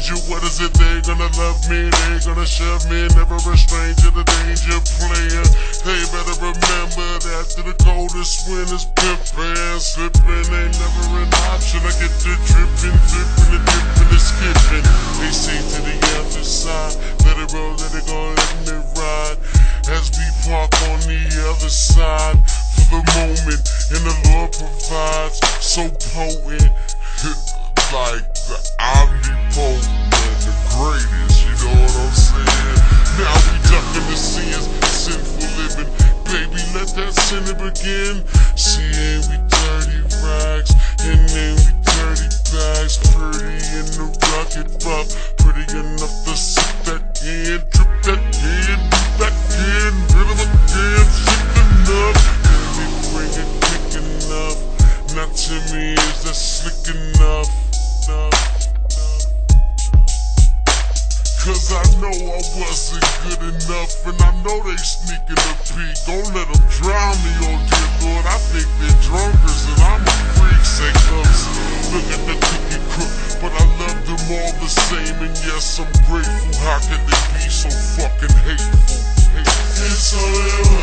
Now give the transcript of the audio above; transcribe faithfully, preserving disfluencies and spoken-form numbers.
danger. What is it? They gonna love me, they gonna shove me. Never a stranger, the danger player. Hey, better remember that to the coldest winters, pimpin', slippin' ain't never an option. I get to trippin', drippin', and dippin' and skippin'. They say to the other side, let it roll, let it go, let me ride. As we park on the other side for the moment, and the Lord provides so potent, like the omnipotent, the greatest, you know what I'm saying? Now we ducking the sins, sinful living. Baby, let that sin begin. See, ain't we dirty rags, and ain't we dirty bags. Pretty in the rugged rough, pretty enough to sit that in, trip that in, back in, rhythm again, sick enough. Baby, bring it quick enough. Not to me, is that slick enough? Cause I know I wasn't good enough, and I know they sneaking a peek. Don't let them drown me, oh dear Lord. I think they're drunkers and I'm a freak. Say cause look at the cookie crook, but I love them all the same. And yes, I'm grateful. How could they be so fucking hateful? hateful. It's all